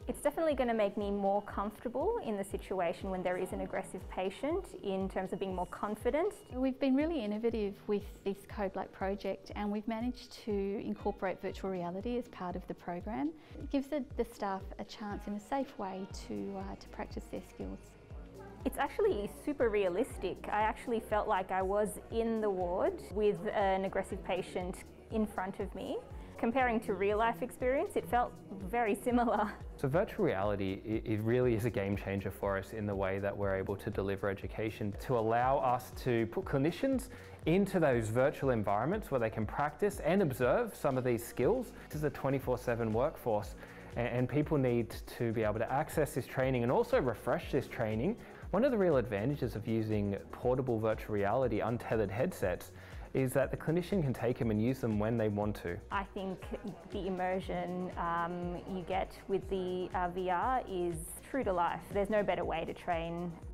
It's definitely going to make me more comfortable in the situation when there is an aggressive patient, in terms of being more confident. We've been really innovative with this Co-Black project, and we've managed to incorporate virtual reality as part of the program. It gives the staff a chance in a safe way to practice their skills. It's actually super realistic. I actually felt like I was in the ward with an aggressive patient in front of me. Comparing to real life experience, it felt very similar. So virtual reality, it really is a game changer for us in the way that we're able to deliver education, to allow us to put clinicians into those virtual environments where they can practice and observe some of these skills. This is a 24/7 workforce, and people need to be able to access this training and also refresh this training. One of the real advantages of using portable virtual reality untethered headsets is that the clinician can take them and use them when they want to. I think the immersion you get with the VR is true to life. There's no better way to train